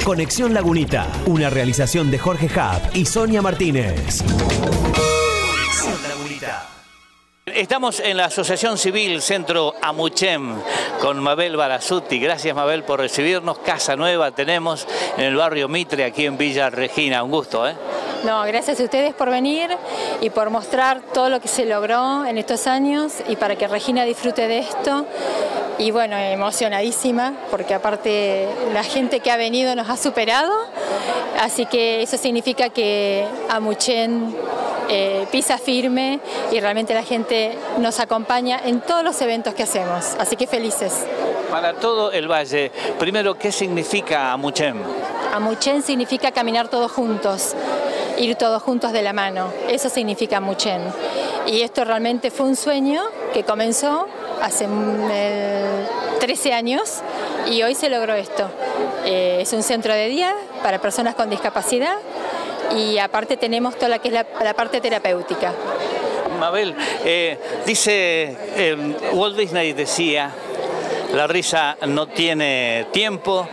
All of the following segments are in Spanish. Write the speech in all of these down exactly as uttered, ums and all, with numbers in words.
Conexión Lagunita, una realización de Jorge Happ y Sonia Martínez. Conexión Lagunita. Estamos en la Asociación Civil Centro Amuchen con Mabel Barazzutti. Gracias, Mabel, por recibirnos. Casa nueva tenemos en el barrio Mitre, aquí en Villa Regina. Un gusto, ¿eh? No, gracias a ustedes por venir y por mostrar todo lo que se logró en estos años y para que Regina disfrute de esto. Y bueno, emocionadísima, porque aparte la gente que ha venido nos ha superado, así que eso significa que Amuchen eh, pisa firme y realmente la gente nos acompaña en todos los eventos que hacemos, así que felices. Para todo el valle, primero, ¿qué significa Amuchen? Amuchen significa caminar todos juntos, ir todos juntos de la mano, eso significa Amuchen. Y esto realmente fue un sueño que comenzó hace eh, trece años y hoy se logró esto. Eh, es un centro de día para personas con discapacidad y aparte tenemos toda la que es la, la parte terapéutica. Mabel, eh, dice, eh, Walt Disney decía, la risa no tiene tiempo,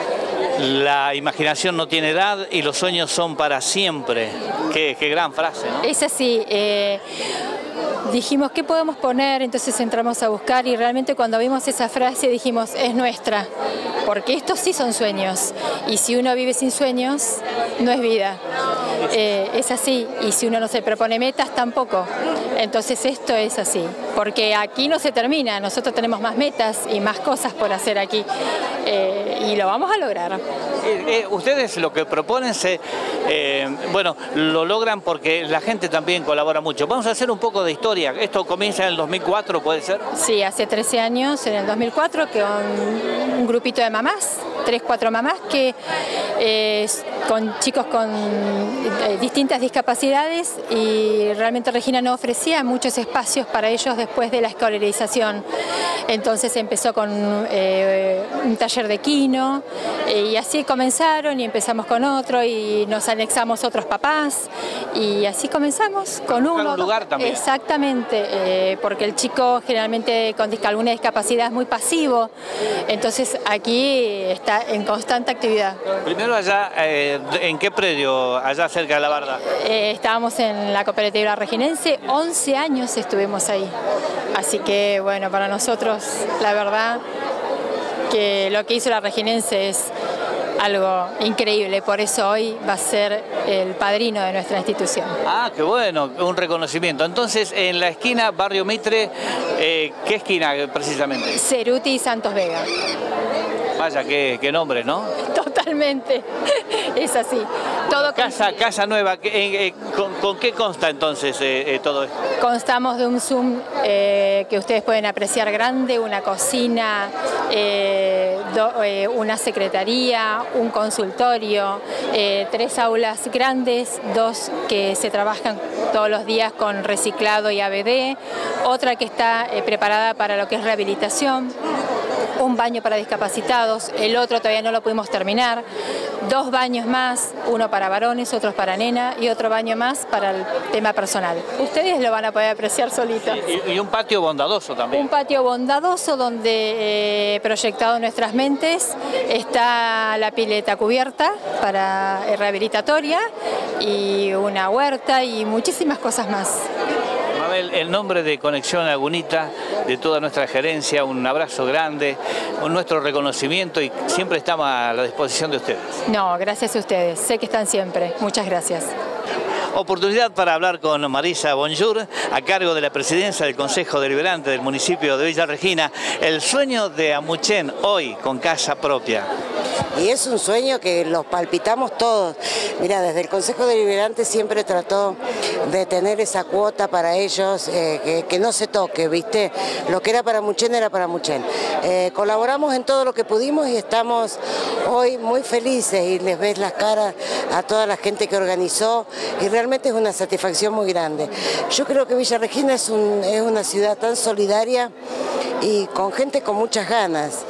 la imaginación no tiene edad y los sueños son para siempre. Qué, qué gran frase, ¿no? Es así. Eh, dijimos, ¿qué podemos poner? Entonces entramos a buscar y realmente cuando vimos esa frase dijimos, es nuestra. Porque estos sí son sueños. Y si uno vive sin sueños, no es vida. Eh, es así. Y si uno no se propone metas, tampoco. Entonces esto es así. Porque aquí no se termina. Nosotros tenemos más metas y más cosas por hacer aquí. Eh, y lo vamos a lograr. Eh, eh, ustedes lo que proponen, se, eh, bueno, lo logran porque la gente también colabora mucho. Vamos a hacer un poco de historia. Esto comienza en el dos mil cuatro, ¿puede ser? Sí, hace trece años, en el dos mil cuatro, con un grupito de mamás, tres, cuatro mamás, que eh, con chicos con eh, distintas discapacidades, y realmente Regina no ofrecía muchos espacios para ellos después de la escolarización. Entonces empezó con eh, un taller de quino, eh, y así comenzaron y empezamos con otro y nos anexamos otros papás y así comenzamos con uno. Un lugar también. Exactamente, eh, porque el chico generalmente con alguna discapacidad es muy pasivo, entonces aquí está en constante actividad. Primero allá, eh, ¿en qué predio? Allá cerca de la barda. Eh, estábamos en la cooperativa reginense, once años estuvimos ahí, así que bueno, para nosotros la verdad que lo que hizo la reginense es algo increíble, por eso hoy va a ser el padrino de nuestra institución. Ah, qué bueno, un reconocimiento. Entonces, en la esquina Barrio Mitre, eh, ¿qué esquina precisamente? Ceruti y Santos Vega. Vaya, qué, qué nombre, ¿no? Totalmente, es así. Todo casa, casa nueva, eh, eh, ¿con, ¿con qué consta entonces eh, eh, todo esto? Constamos de un Zoom eh, que ustedes pueden apreciar grande, una cocina, eh, do, eh, una secretaría, un consultorio, eh, tres aulas grandes, dos que se trabajan todos los días con reciclado y A B D, otra que está eh, preparada para lo que es rehabilitación, un baño para discapacitados, el otro todavía no lo pudimos terminar, dos baños más, uno para varones, otros para nena y otro baño más para el tema personal. Ustedes lo van a poder apreciar solitos. Y, y un patio bondadoso también. Un patio bondadoso donde, eh, proyectado en nuestras mentes, está la pileta cubierta para eh, rehabilitatoria y una huerta y muchísimas cosas más. Mabel, el nombre de Conexión Lagunita, de toda nuestra gerencia, un abrazo grande, un nuestro reconocimiento y siempre estamos a la disposición de ustedes. No, gracias a ustedes, sé que están siempre. Muchas gracias. Oportunidad para hablar con Marisa Bonjour, a cargo de la presidencia del Consejo Deliberante del municipio de Villa Regina. El sueño de Amuchen hoy con casa propia. Y es un sueño que los palpitamos todos. Mira, desde el Consejo Deliberante siempre trató de tener esa cuota para ellos, eh, que, que no se toque, ¿viste? Lo que era para Amuchen era para Amuchen. Eh, colaboramos en todo lo que pudimos y estamos hoy muy felices y les ves las caras a toda la gente que organizó y realmente es una satisfacción muy grande. Yo creo que Villa Regina es, un, es una ciudad tan solidaria y con gente con muchas ganas.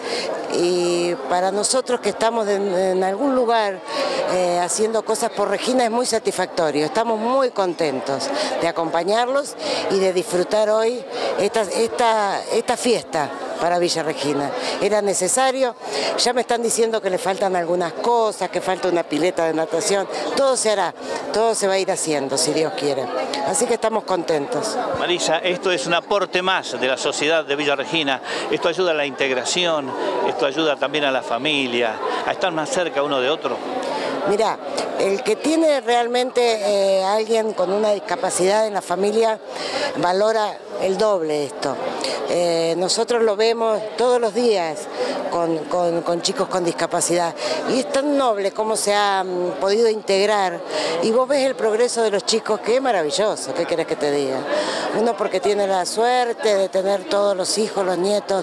Y para nosotros que estamos en, en algún lugar eh, haciendo cosas por Regina es muy satisfactorio. Estamos muy contentos de acompañarlos y de disfrutar hoy esta, esta, esta fiesta. para Villa Regina. Era necesario, ya me están diciendo que le faltan algunas cosas, que falta una pileta de natación, todo se hará, todo se va a ir haciendo, si Dios quiere. Así que estamos contentos. Marisa, esto es un aporte más de la sociedad de Villa Regina, esto ayuda a la integración, esto ayuda también a la familia, a estar más cerca uno de otro. Mirá, el que tiene realmente eh, alguien con una discapacidad en la familia valora el doble esto. Eh, nosotros lo vemos todos los días con, con, con chicos con discapacidad y es tan noble cómo se ha um, podido integrar y vos ves el progreso de los chicos que es maravilloso, ¿qué querés que te diga? Uno porque tiene la suerte de tener todos los hijos, los nietos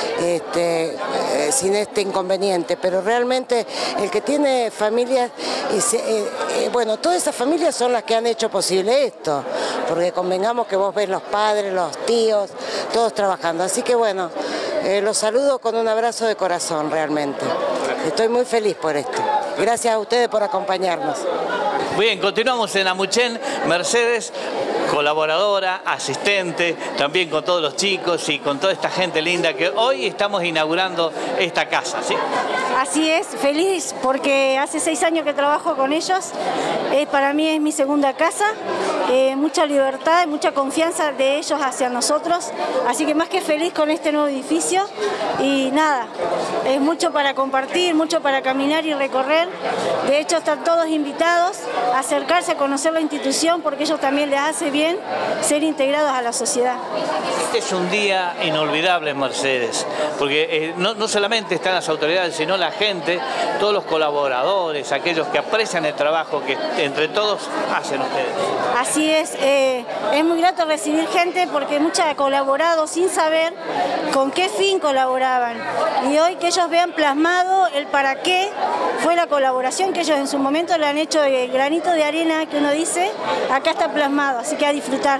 este, eh, sin este inconveniente, pero realmente el que tiene familias, y se, eh, eh, bueno, todas esas familias son las que han hecho posible esto, porque convengamos que vos ves los padres, los tíos, todos trabajando, así que bueno, eh, los saludo con un abrazo de corazón realmente. Estoy muy feliz por esto. Gracias a ustedes por acompañarnos. Bien, continuamos en Amuchén. Mercedes, colaboradora, asistente, también con todos los chicos y con toda esta gente linda que hoy estamos inaugurando esta casa, ¿sí? Así es, feliz porque hace seis años que trabajo con ellos, eh, para mí es mi segunda casa, eh, mucha libertad y mucha confianza de ellos hacia nosotros, así que más que feliz con este nuevo edificio y nada, es mucho para compartir, mucho para caminar y recorrer, de hecho están todos invitados a acercarse a conocer la institución porque ellos también les hace bien ser integrados a la sociedad. Este es un día inolvidable en Mercedes, porque eh, no, no solamente están las autoridades, sino la gente, todos los colaboradores, aquellos que aprecian el trabajo que entre todos hacen ustedes. Así es, eh, es muy grato recibir gente porque muchos han colaborado sin saber con qué fin colaboraban. Y hoy que ellos vean plasmado el para qué fue la colaboración que ellos en su momento le han hecho de granito de arena que uno dice, acá está plasmado, así que a disfrutar.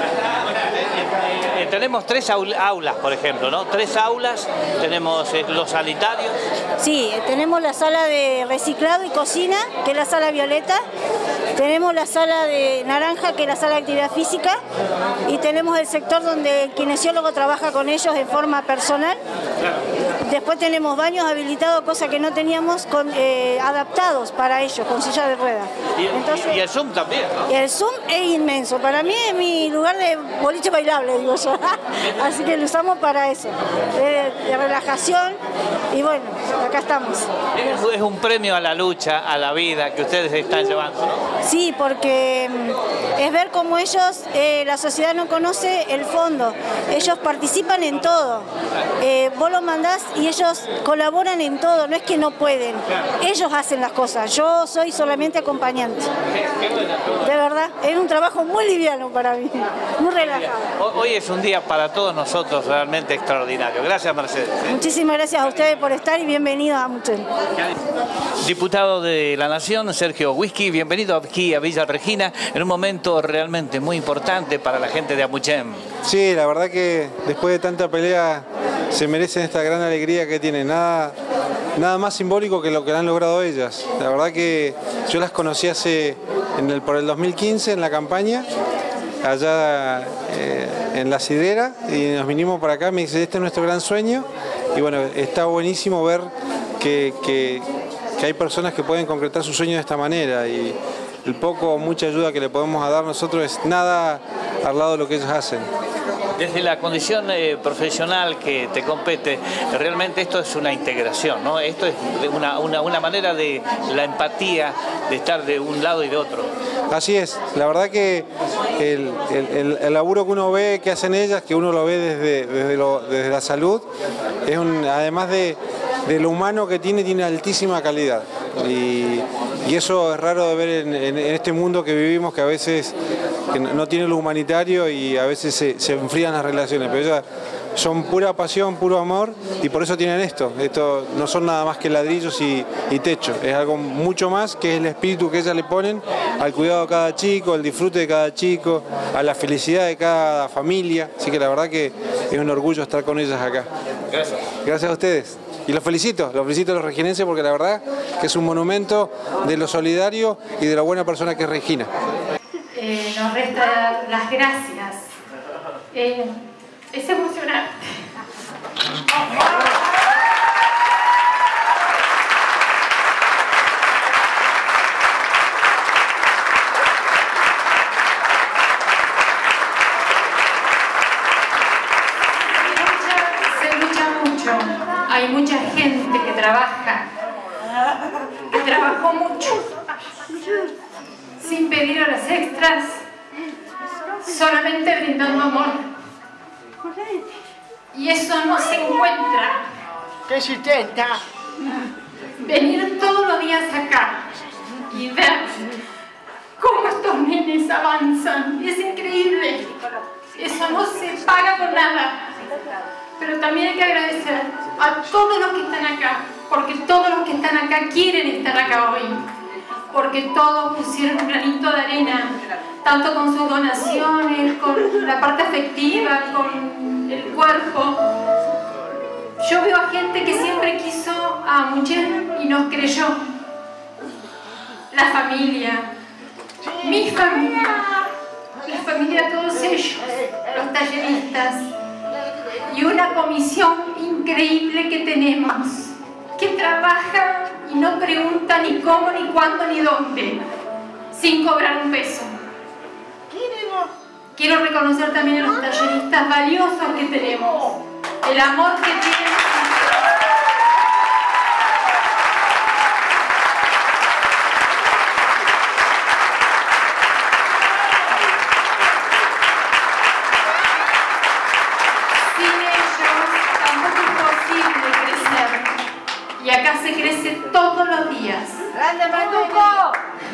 Eh, tenemos tres aulas, por ejemplo, ¿no? Tres aulas, tenemos eh, los sanitarios. Sí, tenemos la sala de reciclado y cocina, que es la sala violeta, tenemos la sala de naranja, que es la sala de actividad física, y tenemos el sector donde el kinesiólogo trabaja con ellos de forma personal. Después tenemos baños habilitados, cosa que no teníamos, con, eh, adaptados para ellos, con silla de ruedas. Y, Entonces, y el Zoom también, ¿no? Y el Zoom es inmenso. Para mí es mi lugar de boliche bailable, digo yo. Así que lo usamos para eso, de, de relajación. Y bueno, acá estamos. Es, es un premio a la lucha, a la vida que ustedes están llevando, ¿no? Sí, porque es ver cómo ellos, eh, la sociedad no conoce el fondo. Ellos participan en todo. Eh, vos los mandás y ellos colaboran en todo, no es que no pueden, ellos hacen las cosas, yo soy solamente acompañante. De verdad, es un trabajo muy liviano para mí, muy relajado. Hoy es un día para todos nosotros realmente extraordinario. Gracias, Mercedes. Muchísimas gracias a ustedes por estar y bienvenidos a Amuchén. Diputado de la Nación, Sergio Whisky, bienvenido aquí a Villa Regina, en un momento realmente muy importante para la gente de Amuchén. Sí, la verdad que después de tanta pelea se merecen esta gran alegría que tienen. Nada, nada más simbólico que lo que han logrado ellas. La verdad que yo las conocí hace, en el, por el dos mil quince en la campaña, allá eh, en La Sidera, y nos vinimos para acá, me dice, este es nuestro gran sueño, y bueno, está buenísimo ver que, que, que hay personas que pueden concretar su sueño de esta manera, y el poco o mucha ayuda que le podemos dar nosotros es nada al lado de lo que ellos hacen. Desde la condición eh, profesional que te compete, realmente esto es una integración, ¿no? Esto es una, una, una manera de la empatía, de estar de un lado y de otro. Así es, la verdad que el, el, el laburo que uno ve que hacen ellas, que uno lo ve desde, desde, lo, desde la salud, es un, además de, de lo humano que tiene, tiene altísima calidad. Y, y eso es raro de ver en, en, en este mundo que vivimos, que a veces que no tiene lo humanitario y a veces se, se enfrían las relaciones, pero ellas son pura pasión, puro amor, y por eso tienen esto. Esto no son nada más que ladrillos y, y techo, es algo mucho más, que es el espíritu que ellas le ponen al cuidado de cada chico, al disfrute de cada chico, a la felicidad de cada familia, así que la verdad que es un orgullo estar con ellas acá. Gracias. Gracias a ustedes. Y los felicito, los felicito a los reginenses porque la verdad que es un monumento de lo solidario y de la buena persona que es Regina. Eh, nos resta dar las gracias. Eh, es emocionante. Hay mucha gente que trabaja, que trabajó mucho, sin pedir horas extras, solamente brindando amor. Y eso no se encuentra. ¿Qué se intenta? Venir todos los días acá y ver cómo estos nenes avanzan. Es increíble. Eso no se paga con nada. Pero también hay que agradecer a todos los que están acá, porque todos los que están acá quieren estar acá hoy, porque todos pusieron un granito de arena, tanto con sus donaciones, con la parte afectiva, con el cuerpo. Yo veo a gente que siempre quiso a Muchen y nos creyó. La familia, mi familia, la familia de todos ellos, los talleristas, y una comisión increíble que tenemos, que trabaja y no pregunta ni cómo, ni cuándo, ni dónde, sin cobrar un peso. Quiero reconocer también a los talleristas valiosos que tenemos, el amor que tienen. Y acá se crece todos los días. ¡Grande Manduco!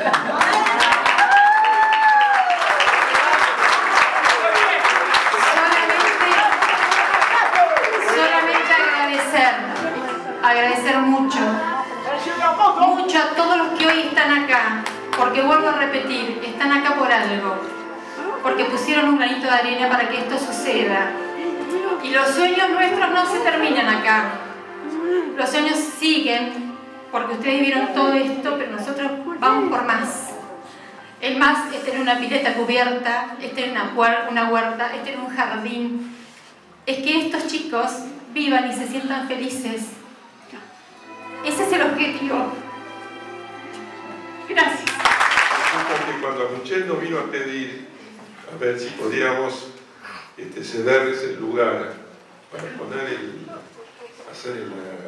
Solamente, solamente agradecer, agradecer mucho, mucho a todos los que hoy están acá, porque vuelvo a repetir, están acá por algo, porque pusieron un granito de arena para que esto suceda. Y los sueños nuestros no se terminan acá. Los sueños siguen, porque ustedes vieron todo esto, pero nosotros vamos por más. El más es tener una pileta cubierta, es tener una, una huerta, es tener un jardín. Es que estos chicos vivan y se sientan felices. Ese es el objetivo. Gracias. Porque cuando Muchen nos vino a pedir a ver si podíamos este, cederles el lugar para poner el... hacer el,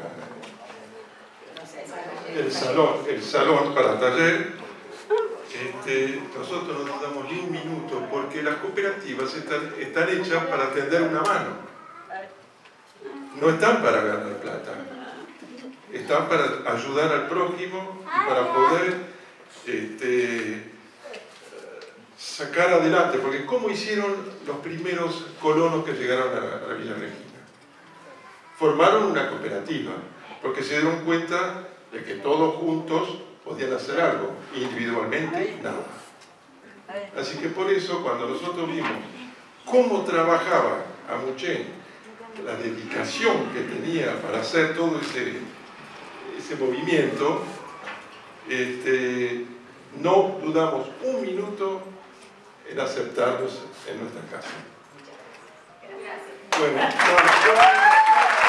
el salón, el salón para taller, este, nosotros no nos damos ni un minuto porque las cooperativas están, están hechas para tender una mano, no están para ganar plata, están para ayudar al prójimo y para poder este, sacar adelante, porque ¿cómo hicieron los primeros colonos que llegaron a, a Villa Regina? Formaron una cooperativa, porque se dieron cuenta de que todos juntos podían hacer algo, individualmente nada. Así que por eso, cuando nosotros vimos cómo trabajaba a Muchen, la dedicación que tenía para hacer todo ese, ese movimiento, este, no dudamos un minuto en aceptarlos en nuestra casa. Bueno, no,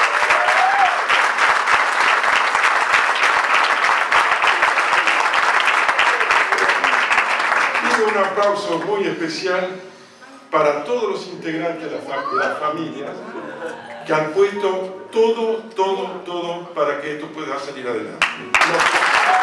un aplauso muy especial para todos los integrantes de las la familias que han puesto todo, todo, todo para que esto pueda salir adelante.